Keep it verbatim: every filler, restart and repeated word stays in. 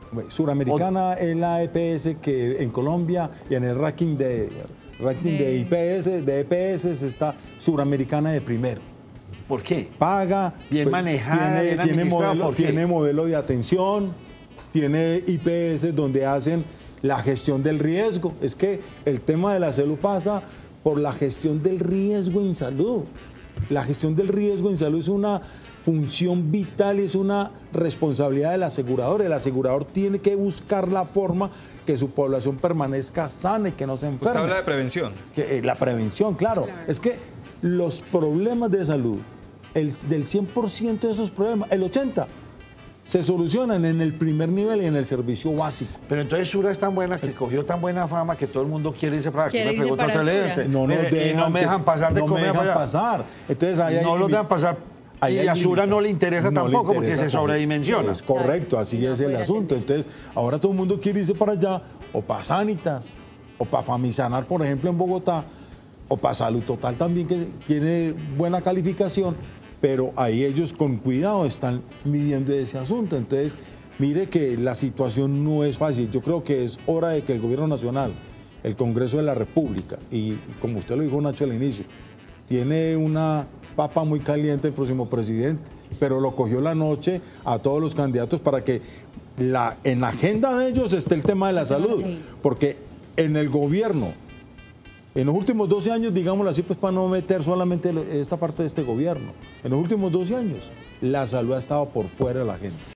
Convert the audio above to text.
Suramericana o... es la E P S que en Colombia y en el ranking de, ranking de, de I P S, de E P S está Suramericana de primero. ¿Por qué? Paga, bien pues, manejada, tiene, bien tiene, modelo, ¿por qué? tiene modelo de atención, tiene I P S donde hacen la gestión del riesgo. Es que el tema de la salud pasa por la gestión del riesgo en salud. La gestión del riesgo en salud es una función vital y es una responsabilidad del asegurador. El asegurador tiene que buscar la forma que su población permanezca sana y que no se enferme. Usted habla de prevención. Que, eh, la prevención, claro. claro. Es que los problemas de salud, el, del cien por ciento de esos problemas, el ochenta por ciento se solucionan en el primer nivel y en el servicio básico. Pero entonces Sura es tan buena, que cogió tan buena fama que todo el mundo quiere irse para aquí. Quiere Me irse para pregunta no, no, y no me dejan pasar de no comer me dejan para allá. pasar. Entonces, ahí no hay, los dejan pasar. Ahí y a Sura no le interesa no tampoco le interesa porque se sobredimensiona. Es correcto, así no, es el asunto. Entonces, ahora todo el mundo quiere irse para allá, o para Sanitas, o para Famisanar, por ejemplo, en Bogotá, o para Salud Total también, que tiene buena calificación, pero ahí ellos con cuidado están midiendo ese asunto. Entonces, mire que la situación no es fácil. Yo creo que es hora de que el Gobierno Nacional, el Congreso de la República, y como usted lo dijo, Nacho, al inicio, tiene una papa muy caliente el próximo presidente, pero lo cogió la noche a todos los candidatos para que la, en la agenda de ellos esté el tema de la salud, sí. Porque en el gobierno, en los últimos doce años, digámoslo así, pues para no meter solamente esta parte de este gobierno, en los últimos doce años, la salud ha estado por fuera de la agenda.